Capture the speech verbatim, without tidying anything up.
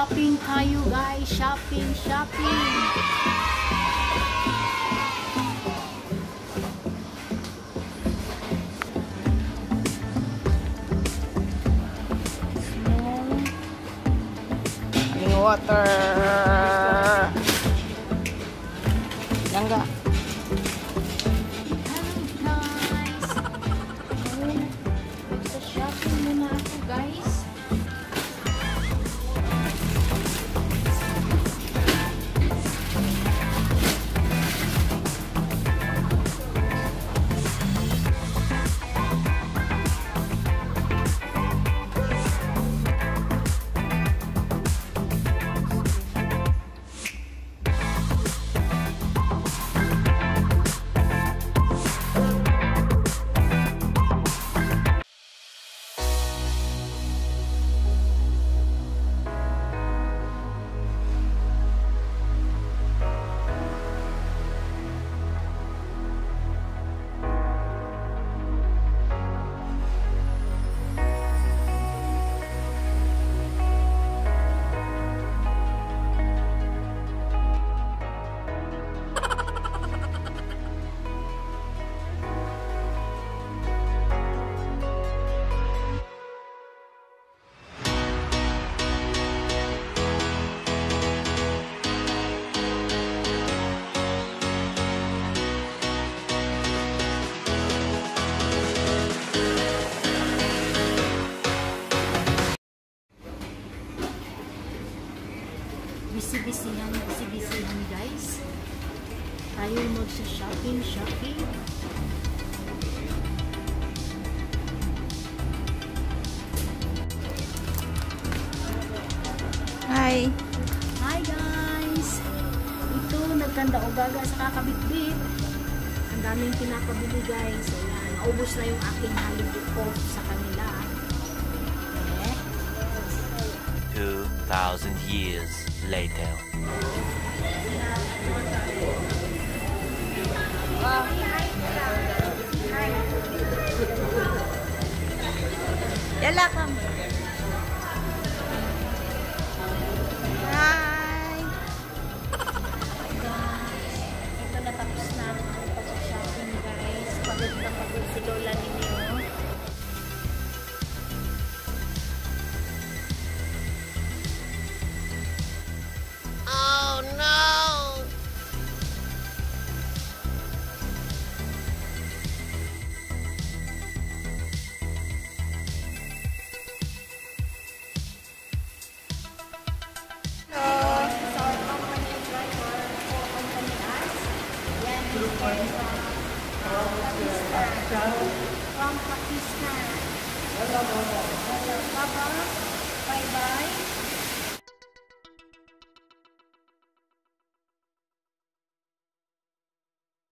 Shopping tayo guys. Shopping, shopping. Aling water. Langga. Hello guys. Sa shopping muna ako guys. Busy-busyhan, busy-busyhan guys. Tayo magsa-shopping, shopping. Hi. Hi guys. Ito, nagkanda-ugaga sa kakabitbit. Ang daming pinapabili guys. Ayan, naubos na yung aking holiday off sa kanila. Eh? two thousand years later. Wow. Yala kami. Hi. Ito natapos na ang pag-shopping guys. Pagod na pagod si Lola ninyo. Oh no! From Pakistan. Hello, Papa.